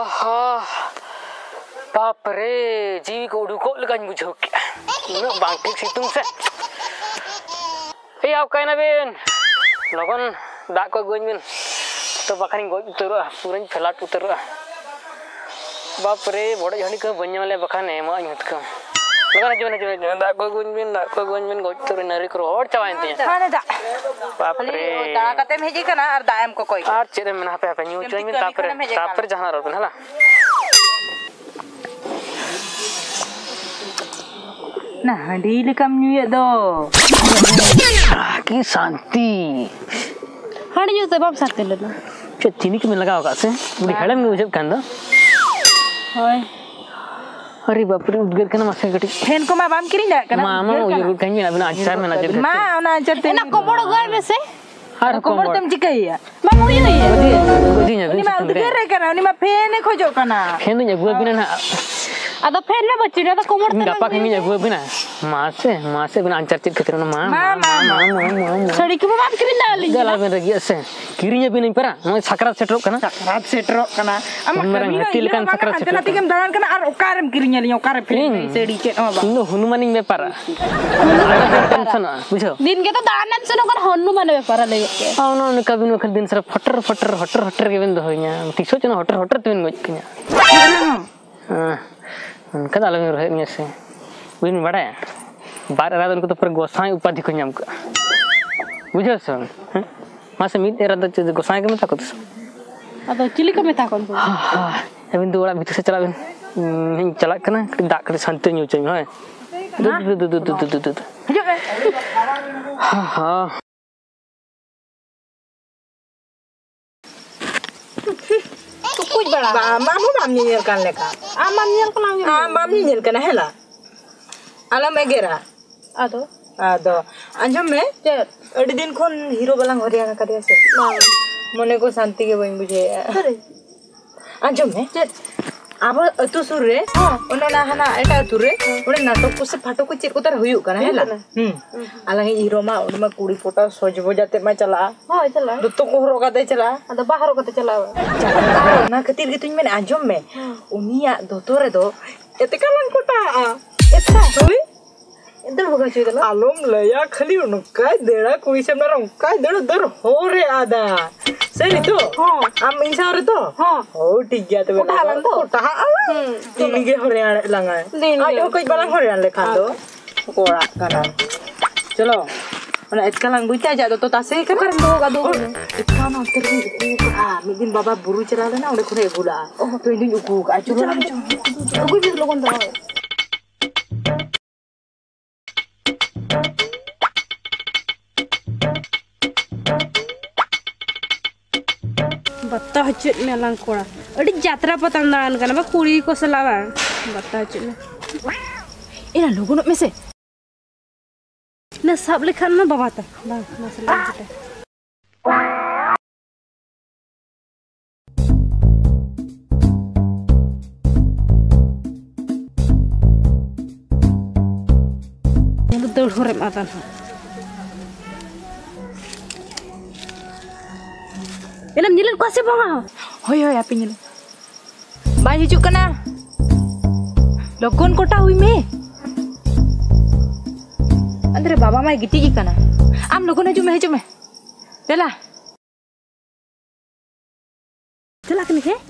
बाप रे जीवी को उड़ुको लगान बुझो के उन्हें बांकिक सितुंग से आप कहना बेन लोगन दाग को गोइन बेन तो बखानी गोज उतरो पूरा फैलाट उतरो बाप रे बड़े जहनी को बन्या वाले बखाने मां यूथ को लगन जो दाग को गोइन बेन गोज उतरो नरी को और चावाइन ते हां दा बाप रे दाग कते में हेजी कना और दायम को कोई और चेरे में पे न्यू चोइन बेन तापर जहां रोबन हला ना हंडी लेकम न्यू दो की शांति हंडी न्यू से बाप साथे लेना चीनी के में लगाओ का से बुढ़ी हेड़म में उजब कांदा होय अरे बाप रे उदगर कना मासे गटी फेन को मा बाम किरी ना कना मामा उजर कहीं में अबना आचार में नजर मा ना आचार ते ना कोमड़ो गय में से हर कोमड़ तम चिकैया मामा उई होय गोदी ने नि मा उदगर रे कना नि मा फेन खोजो कना फेन ने गुआ बिना ना अदा फेन ना बच्ची ना कोमड़ ते गप्पा कहीं ने गुआ बिना मासे बिना आचार चित करना मा सड़ी के बाप किरी ना ली गला में रगी से किरिnya बिना परा म सकरात सेटरो कना am हटिल kan Sakrat सेटरो nanti kem dalan kana ar okarem kirinya li okare फेन सेड़ी चेट हो बा नो हनुमानी में पारा टेंशन बुझो दिन के तो दानन से नकर हनुमान में पारा ले के औनो न कभी न दिन सर फटर के बिंद होइया तिसो चनो हटर तुन गज कन्या हां कदा लगे रहे ने से बिन बड़ा बार रात उनको तो पर गोसाई उपाधि को नाम का बुझो सुन मासे मिट एरा द गोसाई के मता को अदो चिली को मेता कोन हां अबिन दो ओड़ा भीतर से चला बिन चला कना दाग के शांति न्यू चाहिए होय दु हजो हां तो कुछ बड़ा मामू मामी ने कर लेका आ मामी ने कोना आ मामी ने कना हेला आला मेगेरा आदो अंजम में अड़ी दिन खन हीरो बाला हरिया का करिया से मने को शांति के बइन बुझे अरे अंजम में अब अतु सुर रे ओना ना हना एटा अतु रे ओने नाटक को से फाटो को चिर को तर हुयु कना हेला आला हीरो मा ओनमा कुड़ी फोटा सजबो जाते मा चला हां चला दुतो को हरो काते चला अदा बाहरो काते चला ना खातिर के तुन में अंजम में उनिया दोतो रे दो एते कालन कोटा एता होई इधर होगा चाहिए ना आलम लया खाली उनका देड़ा कोई से मेरा उनका देड़ा दर हो रे आदा सही तो हां हम इंसान रे तो हां ओ ठीक गया तो उठा लन तो उठा तीन के हरियाणा लंगा आज कोई बाला हरियाणा लेखा दो कोड़ा करा चलो और इसका लंग बुझता जा तो तासे कर दो गादो इसका ना उतर मिद दिन बाबा बुरु चला ना ओडे खोरे गुला ओ तो दिन उकू आ चलो कोई भी लोगन दो बत्ता हचुत में लंग कोड़ा अड़ी यात्रा पतंग दान करना बा कुड़ी को सलावा बत्ता हचुत में इना लोगों में से ना सब लिखन ना बाबा ता ना सलाम जटे ये दौड़ हो रे माता एलम निलन को से बांगा होय आपे निलन बाय हिजु कना लोगन कोटा हुई में अंदर बाबा माय गिटी की कना आम लोगन हिजु में चला कनी के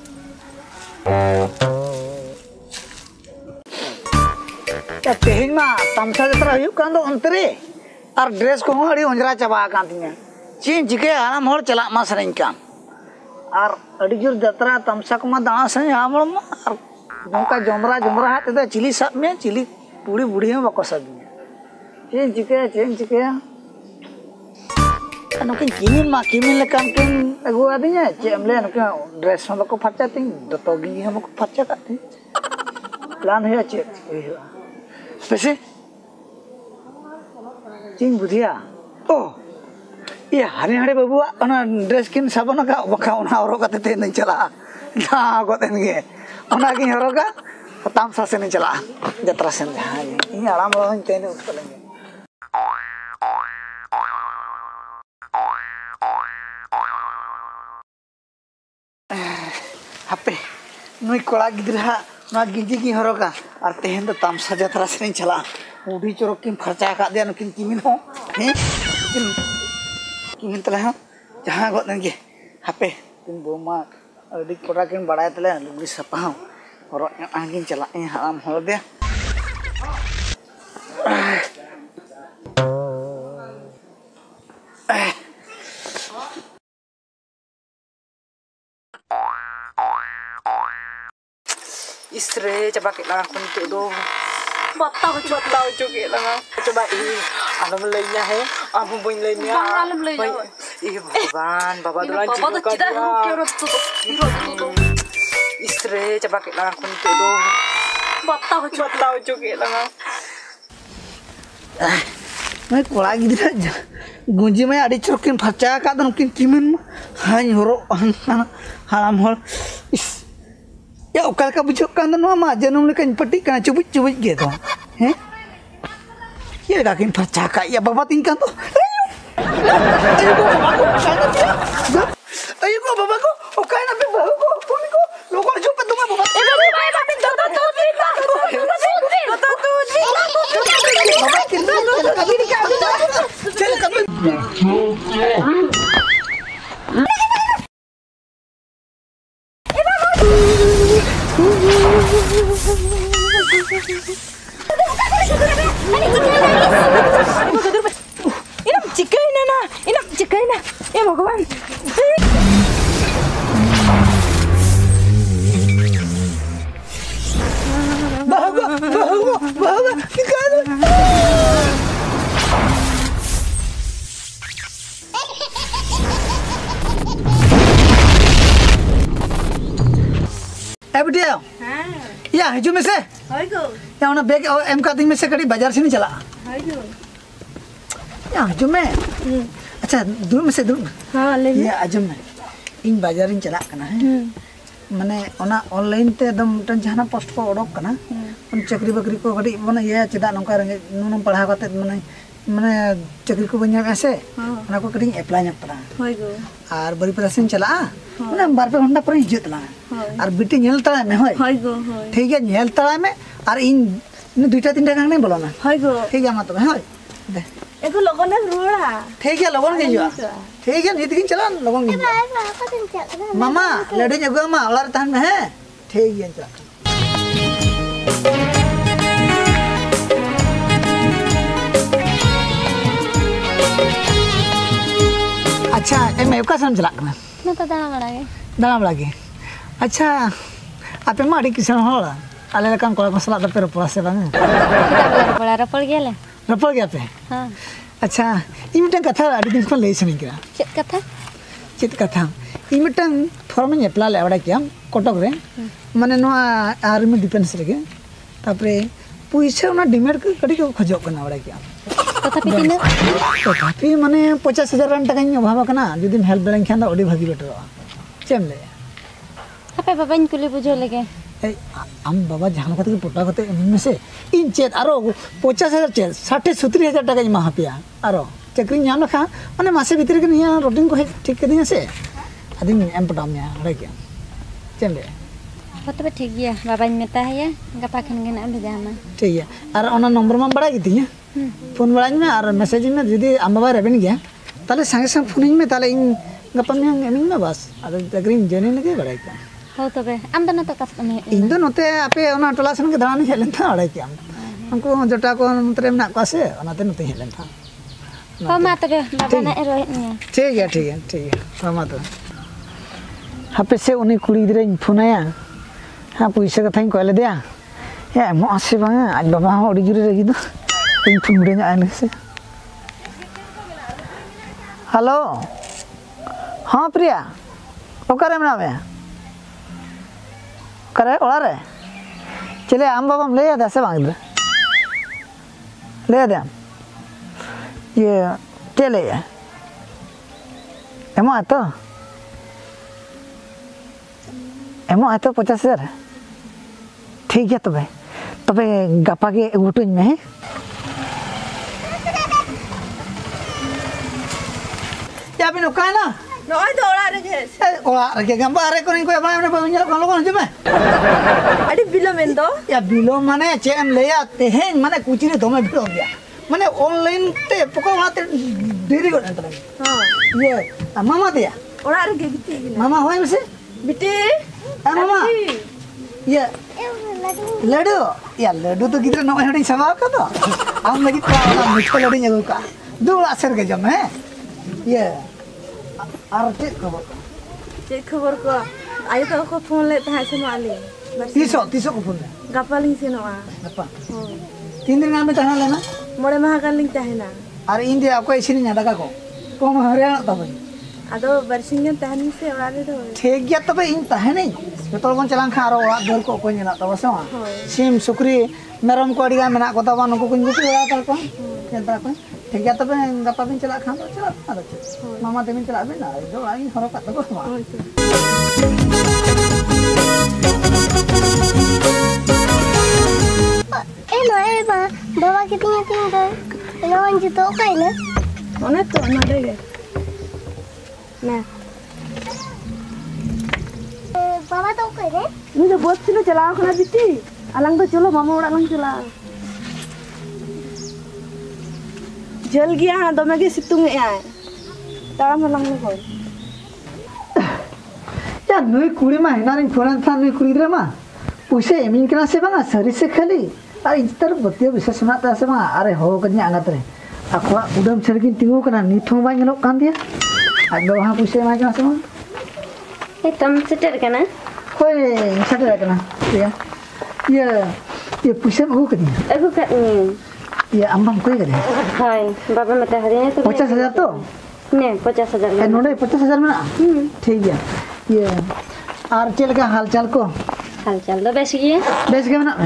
या तेहिं मा तमसा जत्रा हुयु कान दो अंतरे और ड्रेस को हड़ी उंजरा चबा कान तिया चीन जिके आराम होर चला मा सरें कान और अड़ी जोर जत्रा तमसा को मा दाना से हमर मा नोका जमरा हाथ दे चिली सब में चिली पूरी बुढ़ी में बको सब चीन जिके नोकिन किमिन लेकान किन अगु आदिया चे हमले नोका ड्रेस में बको फरचा तिन दतो गी हम बको फरचा काती प्लान है चे पैसे चीन बुधिया ओ ये हरे बाबू ड्रेस किन साबन का बका हरोगा ते नहीं चला जहाँ को गे की हरोगा तामसा से नहीं चला जत्रा से जहाँ इन आराम तेने उसको लेंगे हापे नुई कोड़ा गिद्रा ना गिंजी की हरोका और तेहन तो तामसा जत्रा से चला उड़ी चोरक किन फरचा का दिया नुकिन किमिन हो हैं किमिन तले हो जहां गो नगे हापे किन बोमा अडी कोड़ा किन बड़ाय तले लुगड़ी सपा हो और आंगिन चला ए हराम हो दे Istri coba kita lakukan itu dong. Batau juga lah. Coba ini alam lainnya he, apa pun lainnya. Alam lainnya. Iya baba duluan juga dia. Istri coba kita lakukan itu dong. Batau juga lah. मैं कोड़ा गिद्रा गुंजी में आड़ी चोरकिन फरचा का तो नुकिन किमिन हाय हरो हराम हर इस या उकल का बुझो कांद नो मा जनम लेकिन पट्टी का चुबुच गे तो हैं ये का किन फरचा का या बाबा तीन का तो अयो को बाबा को ओकाय ना पे बाबा को तुम को लोगों जो पे तुम्हें बाबा ए बाबा पे तो चल कभी चिकन ना ये भगवान बाबा निकाल ए बिटिया या हजू में से या उन्हें बैग एम का दिन में से कड़ी बाजार से नहीं चला या हजू में अच्छा दूर में से दूर हाँ ले या हजू में इन बाजार इन चला करना है माने ओना ऑनलाइन ते एकदम टन जहाना पोस्ट को ओडोक करना उन चक्री बकरी को कड़ी माने ये चेदा नंका रंगे नुनुम पढ़ा करते माने चक्री को बन्या ऐसे ओना को कड़ी अप्लाई न पड़ा होय गो और बड़ी प्रश्न चला माने 12 घंटा पर हिजत ला और बिटी नेल तळा में होय गो होय ठीक है नेल तळा में और इन दुईटा तीनटा गांग नहीं बोलना होय गो ठीक है मा तो होय दे एको लगन रोड़ा ठीक है लगन के जो ठीक है नीति चला लगन के मामा लड़े जगह मा और तहन में है ठीक है चला अच्छा ए मैं का सम चला करना ना तो दाना बड़ा के अच्छा आपे मा अड़ी किसान होला आले लकन कोड़ा मसला द पे रपड़ा से बांग रपड़ गेले रपड़ गया पे हां अच्छा ई मिटन कथा अड़ी दिन को ले सनी करा चित कथा ई मिटन फॉर्म में अप्लाई लेवड़ा किया कोटक रे माने नो आर्मी डिफेंस रे के तापरे पैसा ना डिमांड के कड़ी को खजो कना वड़ा किया तथापि माने 50,000 टाका अभाव कना जदि हेल्प बेलें खान ओडी भागी बेटर चेम ले हापे बाबाइन कुली बुझो लेके आम बाबा जहां कते पोटा कते में से इन चेत आरो 50,000 चेत 60-70,000 टाका मा हापिया आरो चक्री नाम लखा माने मासे भीतर के निया रोटिंग को ठीक कर दिया से आदि एम पटाम या रे के चेम ले तबे ठीक गया बाबाइन मेता है या गपा खन के नाम भेजा हम ठीक है और ओना नंबर मा बड़ा गितिया फोन बड़ाኝ में और मैसेज में यदि आम बाबा रेबेन गया ताले संगे संग फोनिंग में ताले इन गपन में एमिंग में बस अरे तकरीन जेने लगे बड़ा क्या हो तबे आम दनो तो कस में इन दो नते आपे ओना टोला सन के दान हेलन था बड़ा क्या हमको जटा को मतरे में ना से ओनाते नते हेलन था हो मा तबे बाबा ना रोहित ने ठीक है हो मा तो हापे से उनी कुड़ी गिरे फोनाया हां पैसा कथा कहले दिया ए मो आसे बा आज बाबा ओडी जुरे रही दो इन फोन रे आले से हेलो हां प्रिया ओकरे में नामे करे ओला रे चले आम बाबा ले आ से बांग ले दे ये चले एमो आतो 50,000 ठीक है तबे गपा के गुटुन में या बिन ओका ना Noy do ora rege. Ora rege gambar ko ni ko ba mane ba nyal ko logon jeme. Adi bilo mendo. Ya bilo mane cem leya teheng mane kuchire dome bilo dia. Mane online te poko mate deri ko entar. Ye mama dia. Ora rege biti. Mama hoy mese? Biti. Mama. Ye Laddu या लड्डू तो किधर नौ हड़ी समा का तो हम लगी तो वाला मिठा लड्डू न्यू का दो असर के जम है ये आरती खबर को आयो तो को फोन ले ता से माले तीसो को फोन गपालिंग से नोआ apa 3 दिन में tahan लेना मोड़े महाकालिंग ताहेना और इंडिया आपको ऐसे नहीं दादा को कौन हरियाणा तब आदो बरसिंगन ताहनी से ओराले दो ठीक गया तब इन ताहे नहीं बेतल बन चलान खा रो दर को कोई ना तब से सिम सुक्री मेरम को अड़िगा मेना को तब नुको कुन गुपी ओरा कर को केता को ठीक गया तब गपा बिन चला खान तो चला मामा तेमिन चला बिन ना जो आई हरो का तो को बाबा कितनी tinggal juta kain na mana tuh ada ya nah बाबा तो kain ini udah buat sini jalan kena biti alang तो चलो मामा उड़ा alang चला जल गया हाँ दो मगे सितुंग है तारा मलंग में कोई या नुई कुड़ी मा है ना इन फोन था नुई कुड़ी रे मा उसे एमिन कना से बना सरी से खाली अरे इतर बतिया विशेष सुनाता से मा अरे हो कन्या आंगत रे akwa udam sergin tingu kana nithong ba nyelok kan dia ado ha puse ma kana sama tam seter kana hoi seter kana ya ya ya puse ma ko dia aku kat ni ya ambang koi kade hai baba mata hari ni tu 50,000 to ne 50,000 node 50,000 mena ठीक है ये are चल का हाल चाल को हाल चाल तो base ये बेस के मना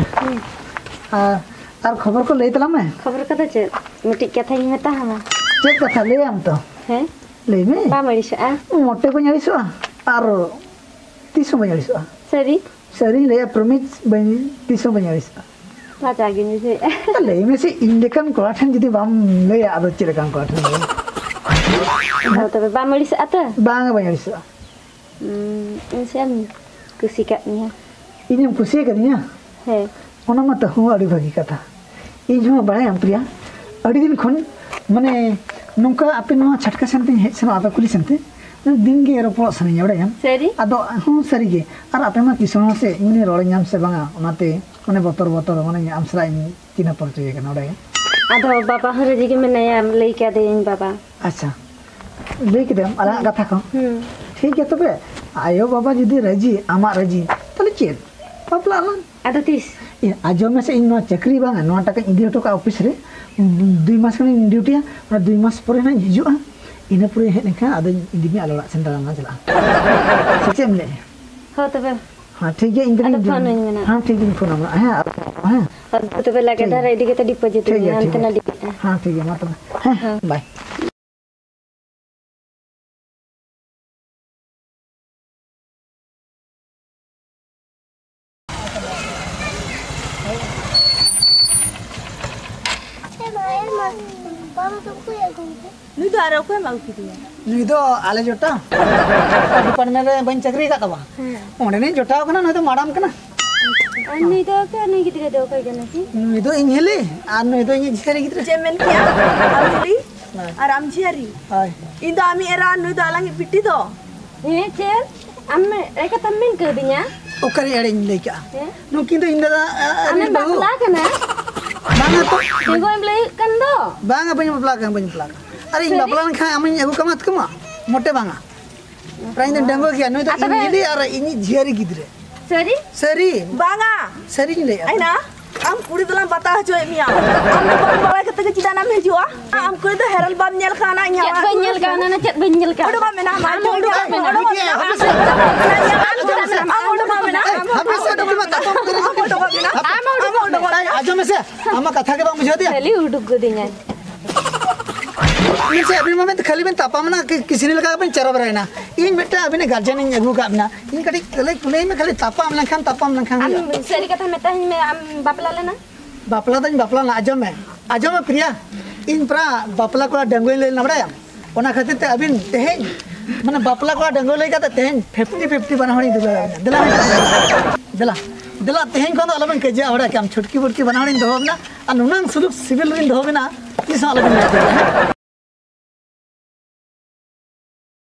आर खबर को ले तला मैं खबर कदा चे मिटी कथा ही मता हमा चेक कथा ले हम तो हैं ले में बा मड़ी से मोटे को nyari so आर 300 nyari so सरी सरी ले प्रमिस बनी 300 nyari so बाजा गिनी से ले में से इंडिकन कोठन जदी बाम ले आदो चिरकान कोठन हो तबे बा मड़ी से आता बांग nyari so इंसान कुसिkat ni ini yang kusi kadinya है ona ma tahu adi bagi kata ᱤᱧ ᱦᱚᱸ ᱵᱟᱲᱟᱭᱟᱢ ᱯᱨᱤᱭᱟ ᱟᱹᱰᱤ ᱫᱤᱱ ᱠᱷᱚᱱ ᱢᱟᱱᱮ ᱱᱚᱝᱠᱟ ᱟᱯᱮ ᱱᱚᱣᱟ ᱪᱷᱟᱴᱠᱟ ᱥᱮᱱ ᱛᱮᱧ ᱦᱮᱡ ᱥᱮᱱᱚᱜ ᱟᱯᱮ ᱠᱩᱞᱤ ᱥᱮᱱᱛᱮ ᱫᱤᱱ ᱜᱮ ᱨᱚᱯᱚᱲᱚᱜ ᱥᱟᱱᱟᱧᱟ ᱵᱟᱲᱟᱭᱟᱢ सरी ᱟᱫᱚ ᱦᱚᱸ ᱥᱟᱹᱨᱤ ᱜᱮ ᱟᱨ ᱟᱯᱮ ᱢᱟ ᱠᱤᱥᱟᱹᱬ ᱥᱮ ᱤᱧ ᱨᱚᱲ ᱧᱟᱢ ᱥᱮ ᱵᱟᱝᱟ ᱚᱱᱟᱛᱮ ᱢᱟᱱᱮ ᱵᱚᱛᱚᱨ ᱢᱟᱱᱮ ᱟᱢ ᱥᱟᱞᱟᱜ ᱤᱧ ᱪᱤᱱᱦᱟᱹ ᱯᱚᱨᱤᱪᱚᱭ ᱠᱟᱱᱟ ᱵᱟᱲᱟᱭᱟᱢ आधो बाबा हरे जी के मेनाया लई का देन बाबा ᱟᱪᱪᱷᱟ ᱞᱟᱹᱭ ᱠᱮᱫᱟᱢ ᱟᱞᱟᱜ ᱠᱟᱛᱷᱟ ᱠᱚ ᱴᱷᱤक ᱜᱮᱭᱟ ᱛᱚᱵᱮ ᱟᱭᱳ ᱵᱟᱵᱟ ᱡᱩᱫᱤ ᱨᱟᱹᱡᱤ ᱟᱢᱟᱜ ᱨᱟᱹᱡᱤ ᱛᱟᱦᱞᱮ ᱪᱮᱫ ᱵᱟᱯᱞᱟ ᱟᱞᱟᱝ आधो तीस आजो में से इन चाकरी बांगा नोआ टाका इदी हटो का ऑफिस रे 2 मास कने ड्यूटी और 2 मास पर ना हिजुआ इना पूरे हे लेखा आदो इदी में आलोड़ा सेंटर ना चला सच्चे में हो तबे हां ठीक है इंग्लिश हां ठीक है फोन ना हां हां तबे लगे दा रेडी के डिपॉजिट अंत ना डिपॉजिट हां ठीक है मतलब हां बाय बाबा तो कोई आगो नु तो आरो कोई माउ किदिया नुई दो आले जोटा डिपार्टमेंट रे बन चाकरी का तबा ओंडे ने जोटा कना न तो माडाम कना अन्नी तो के नहीं कितरे दो कई जने सी नुई दो इनहेले आ नुई दो इन झेरी गिद्रे जेमेन किया आमली आराम जियारी हाय इंदा आमी एरा नु तो आलांग पिट्टी तो हे चेल अम्मे एका तम्मिन कर दिया ओकरे एड़े लेका नु किंतु इंदा अने बापला कना बांगा तो तेगो एम लई कन दो बांगा बनी बपला अरे इन बपला खा आमी एगु कमात कमा मोटे बांगा प्राइन दिन डंगो किया नु तो इनली अरे इनी झेरी गिद्रे सरी सरी बांगा सरी ले आइना आम कुड़ी दलां बता हजो मिया आम तो बाम बाबा कते चिदा नाम हिजुआ आम कुड़ी तो हेरल बाम नेल खाना nya चेत बन्यल का ना चेत बन्यल का ओडो बाम ना मा ओडो बाम ना ओडो बाम ना आजो में से आमा कथा के बाम बुझा दिया खाली उडुक गदिया इन से अभी मोमेंट खाली में तापामना किसी ने लगा अपन चरब रहना इन बेटा अभी ने गार्जियन इन अगु काबना इन कटी कुले में खाली तापाम लखन हम सरी कथा में तहन में हम बापला लेना बापला ना आजो में प्रिया इन प्रा बापला को डंगोई ले नबड़ाया ओना खातिर ते अबिन तेहें माने बापला को डंगो लेका ते तेहें 50-50 बना होनी दुला दिला दिला तेहें को अलबन के जा होड़ा के हम छुटकी बुटकी बना होनी दो ना आ नुनंग सुलुक सिविल रिन दो बिना तीस अलबन